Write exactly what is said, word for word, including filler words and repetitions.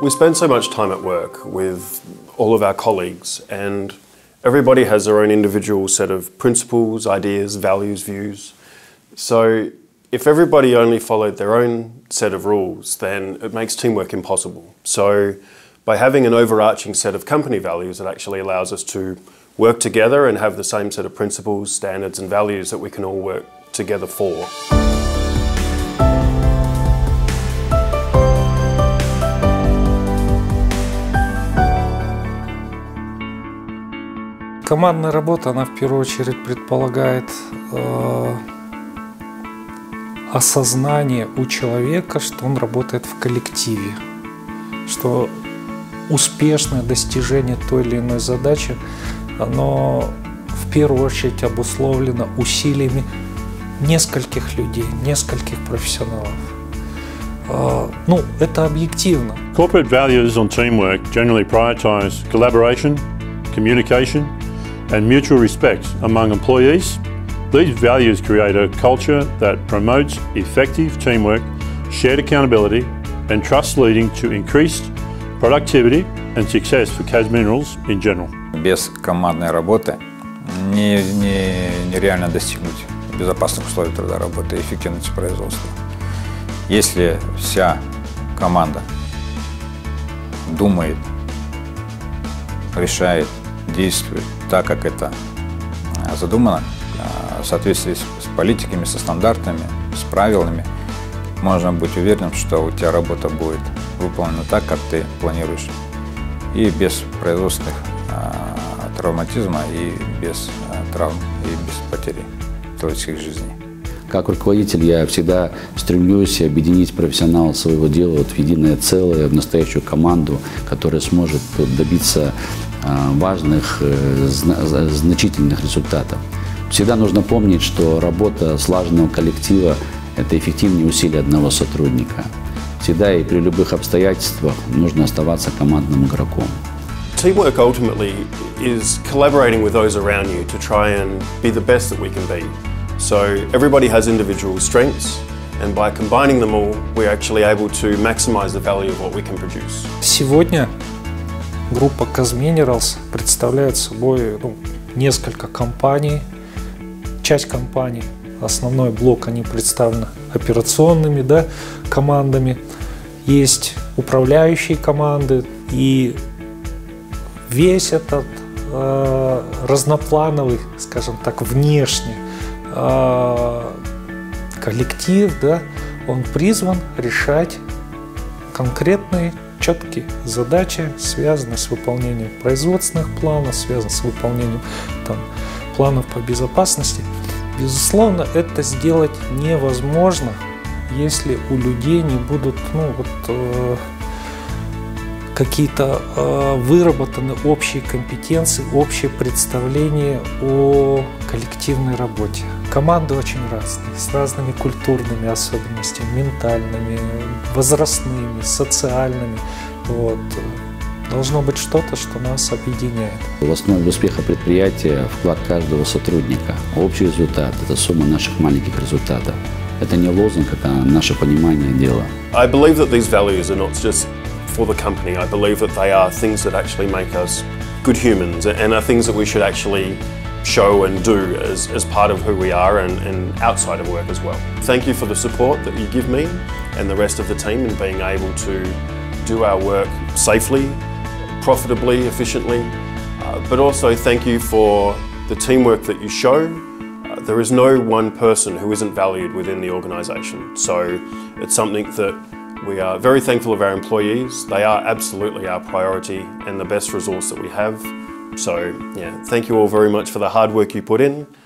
We spend so much time at work with all of our colleagues, and everybody has their own individual set of principles, ideas, values, views. So if everybody only followed their own set of rules, then it makes teamwork impossible. So by having an overarching set of company values, it actually allows us to work together and have the same set of principles, standards and values that we can all work together for. Командная работа, она в первую очередь предполагает э, осознание у человека, что он работает в коллективе, что успешное достижение той или иной задачи, оно в первую очередь обусловлено усилиями нескольких людей, нескольких профессионалов. Э, ну, это объективно. Corporate values on teamwork generally prioritize collaboration, communication, and mutual respect among employees. These values create a culture that promotes effective teamwork, shared accountability and trust, leading to increased productivity and success for K A Z Minerals in general. Без командной работы не, не, нереально достигнуть безопасных условий труда, работы и эффективности производства. Если вся команда думает, решает, действует так, как это задумано, в соответствии с политиками, со стандартами, с правилами, можно быть уверенным, что у тебя работа будет выполнена так, как ты планируешь, и без производственных травматизма, и без травм, и без потери человеческих жизней. Как руководитель я всегда стремлюсь объединить профессионалов своего дела вот в единое целое, в настоящую команду, которая сможет добиться важных, значительных результатов. Всегда нужно помнить, что работа слаженного коллектива – это эффективнее усилий одного сотрудника. Всегда и при любых обстоятельствах нужно оставаться командным игроком. Teamwork ultimately is collaborating with those around you to try and be the best that we can be. So everybody has individual strengths, and by combining them all, we're actually able to maximize the value of what we can produce. Сегодня группа K A Z Minerals представляет собой ну, несколько компаний. Часть компаний, основной блок, они представлены операционными да, командами. Есть управляющие команды, и весь этот э, разноплановый, скажем так, внешний э, коллектив, да, он призван решать конкретные четкие задачи, связанные с выполнением производственных планов, связанные с выполнением там, планов по безопасности. Безусловно, это сделать невозможно, если у людей не будут ну, вот, э, какие-то э, выработаны общие компетенции, общее представление о коллективной работе. Команды очень разные, с разными культурными особенностями, ментальными, возрастными, социальными. Вот. Должно быть что-то, что нас объединяет. В основе успеха предприятия вклад каждого сотрудника. Общий результат – это сумма наших маленьких результатов. Это не лозунг, это наше понимание дела. I believe that these values are not just for the company. I believe that they are things that actually make us good humans and are things that we should actually show and do as, as part of who we are and, and outside of work as well. Thank you for the support that you give me and the rest of the team in being able to do our work safely, profitably, efficiently, uh, but also thank you for the teamwork that you show. Uh, there is no one person who isn't valued within the organisation, so it's something that we are very thankful of our employees. They are absolutely our priority and the best resource that we have. So yeah, thank you all very much for the hard work you put in.